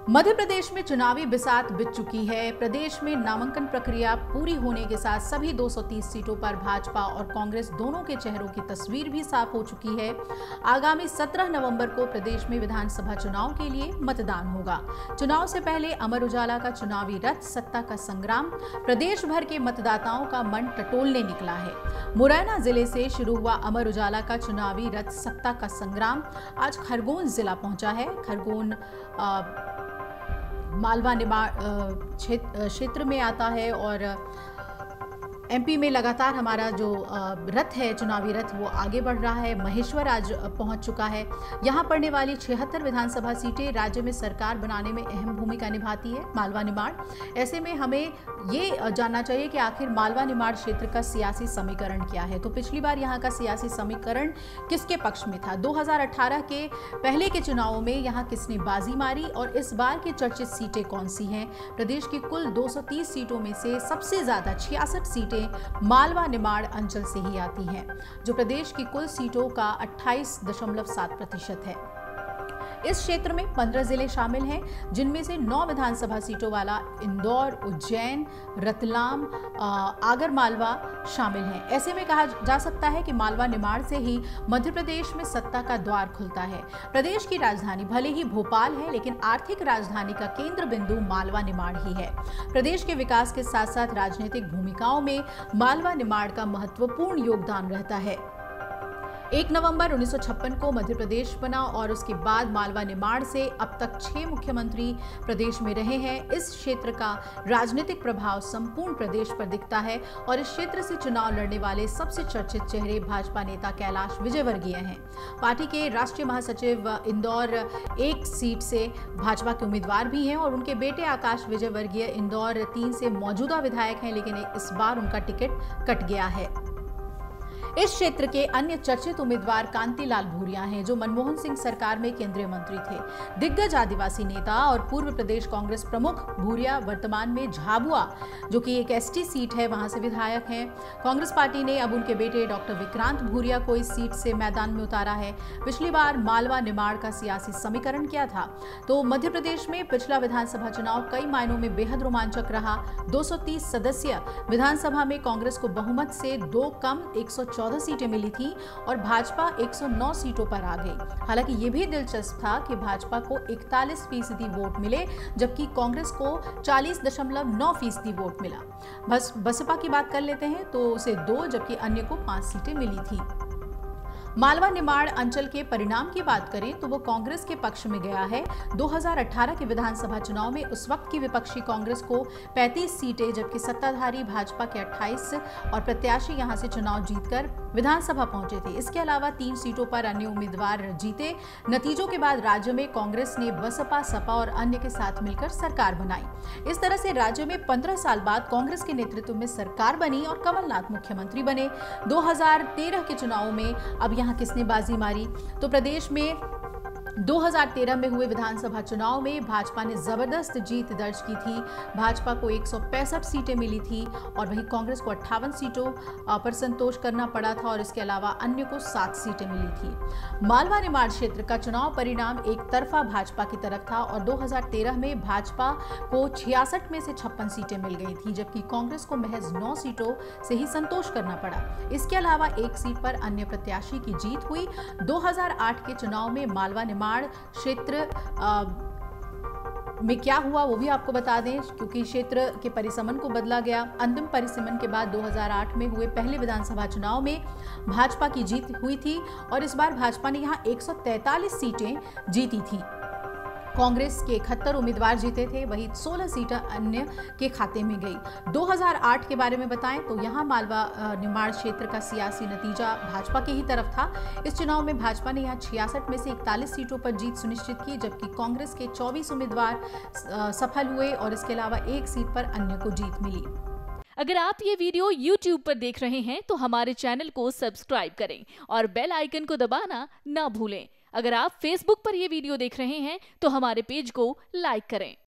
मध्य प्रदेश में चुनावी बिसात बिछ चुकी है। प्रदेश में नामांकन प्रक्रिया पूरी होने के साथ सभी 230 सीटों पर भाजपा और कांग्रेस दोनों के चेहरों की तस्वीर भी साफ हो चुकी है। आगामी 17 नवंबर को प्रदेश में विधानसभा चुनाव के लिए मतदान होगा। चुनाव से पहले अमर उजाला का चुनावी रथ सत्ता का संग्राम प्रदेश भर के मतदाताओं का मन टटोलने निकला है। मुरैना जिले से शुरू हुआ अमर उजाला का चुनावी रथ सत्ता का संग्राम आज खरगोन जिला पहुंचा है। खरगोन मालवा निमाड़ क्षेत्र में आता है और एमपी में लगातार हमारा जो रथ है, चुनावी रथ, वो आगे बढ़ रहा है। महेश्वर आज पहुंच चुका है। यहां पड़ने वाली 76 विधानसभा सीटें राज्य में सरकार बनाने में अहम भूमिका निभाती है मालवा निमाड़। ऐसे में हमें ये जानना चाहिए कि आखिर मालवा निमाड़ क्षेत्र का सियासी समीकरण क्या है। तो पिछली बार यहाँ का सियासी समीकरण किसके पक्ष में था? 2018 के पहले के चुनावों में यहाँ किसने बाजी मारी और इस बार की चर्चित सीटें कौन सी हैं? प्रदेश की कुल 230 सीटों में से सबसे ज्यादा 66 सीटें मालवा निमाड़ अंचल से ही आती हैं, जो प्रदेश की कुल सीटों का 28.7% है। इस क्षेत्र में 15 जिले शामिल हैं, जिनमें से 9 विधानसभा सीटों वाला इंदौर, उज्जैन, रतलाम, आगर मालवा शामिल हैं। ऐसे में कहा जा सकता है कि मालवा निमाड़ से ही मध्य प्रदेश में सत्ता का द्वार खुलता है। प्रदेश की राजधानी भले ही भोपाल है, लेकिन आर्थिक राजधानी का केंद्र बिंदु मालवा निमाड़ ही है। प्रदेश के विकास के साथ साथ राजनीतिक भूमिकाओं में मालवा निमाड़ का महत्वपूर्ण योगदान रहता है। 1 नवंबर 1956 को मध्य प्रदेश बना और उसके बाद मालवा निमाड़ से अब तक 6 मुख्यमंत्री प्रदेश में रहे हैं। इस क्षेत्र का राजनीतिक प्रभाव संपूर्ण प्रदेश पर दिखता है और इस क्षेत्र से चुनाव लड़ने वाले सबसे चर्चित चेहरे भाजपा नेता कैलाश विजयवर्गीय हैं। पार्टी के राष्ट्रीय महासचिव इंदौर 1 सीट से भाजपा के उम्मीदवार भी हैं और उनके बेटे आकाश विजयवर्गीय इंदौर 3 से मौजूदा विधायक हैं, लेकिन इस बार उनका टिकट कट गया है। इस क्षेत्र के अन्य चर्चित उम्मीदवार कांतिलाल भूरिया हैं, जो मनमोहन सिंह सरकार में केंद्रीय मंत्री थे। दिग्गज आदिवासी नेता और पूर्व प्रदेश कांग्रेस प्रमुख भूरिया वर्तमान में झाबुआ, जो कि एक एसटी सीट है, वहां से विधायक हैं। कांग्रेस पार्टी ने अब उनके बेटे डॉक्टर विक्रांत भूरिया को इस सीट से मैदान में उतारा है। पिछली बार मालवा निमाड़ का सियासी समीकरण क्या था? तो मध्य प्रदेश में पिछला विधानसभा चुनाव कई मायनों में बेहद रोमांचक रहा। 230 सदस्यीय विधानसभा में कांग्रेस को बहुमत से 2 कम 114 सीटें मिली थी और भाजपा 109 सीटों पर आ गई। हालांकि ये भी दिलचस्प था कि भाजपा को 41% वोट मिले, जबकि कांग्रेस को 40.9% वोट मिला। बस बसपा की बात कर लेते हैं तो उसे 2 जबकि अन्य को 5 सीटें मिली थी। मालवा निमाड़ अंचल के परिणाम की बात करें तो वो कांग्रेस के पक्ष में गया है। 2018 के विधानसभा चुनाव में उस वक्त की विपक्षी कांग्रेस को 35 सीटें, जबकि सत्ताधारी भाजपा के 28 और प्रत्याशी यहां से चुनाव जीतकर विधानसभा पहुंचे थे। इसके अलावा 3 सीटों पर अन्य उम्मीदवार जीते। नतीजों के बाद राज्य में कांग्रेस ने बसपा, सपा और अन्य के साथ मिलकर सरकार बनाई। इस तरह से राज्य में 15 साल बाद कांग्रेस के नेतृत्व में सरकार बनी और कमलनाथ मुख्यमंत्री बने। 2013 के चुनाव में अब यहाँ किसने बाजी मारी? तो प्रदेश में 2013 में हुए विधानसभा चुनाव में भाजपा ने जबरदस्त जीत दर्ज की थी। भाजपा को 165 सीटें मिली थी और वहीं कांग्रेस को 58 सीटों पर संतोष करना पड़ा था और इसके अलावा अन्य को 7 सीटें मिली थी। मालवा निमाड़ क्षेत्र का चुनाव परिणाम एक तरफा भाजपा की तरफ था और 2013 में भाजपा को 66 में से 56 सीटें मिल गई थी, जबकि कांग्रेस को महज 9 सीटों से ही संतोष करना पड़ा। इसके अलावा 1 सीट पर अन्य प्रत्याशी की जीत हुई। 2008 के चुनाव में मालवा निमाड़ क्षेत्र में क्या हुआ वो भी आपको बता दें, क्योंकि क्षेत्र के परिसीमन को बदला गया। अंतिम परिसीमन के बाद 2008 में हुए पहले विधानसभा चुनाव में भाजपा की जीत हुई थी और इस बार भाजपा ने यहां 143 सीटें जीती थी। कांग्रेस के 71 उम्मीदवार जीते थे, वही 16 सीटें अन्य के खाते में गई। 2008 के बारे में बताएं तो यहां मालवा निमाड़ क्षेत्र का सियासी नतीजा भाजपा की ही तरफ था। इस चुनाव में भाजपा ने यहां 66 में से 41 सीटों पर जीत सुनिश्चित की, जबकि कांग्रेस के 24 उम्मीदवार सफल हुए और इसके अलावा 1 सीट पर अन्य को जीत मिली। अगर आप ये वीडियो YouTube पर देख रहे हैं तो हमारे चैनल को सब्सक्राइब करें और बेल आइकन को दबाना ना भूलें। अगर आप Facebook पर ये वीडियो देख रहे हैं तो हमारे पेज को लाइक करें।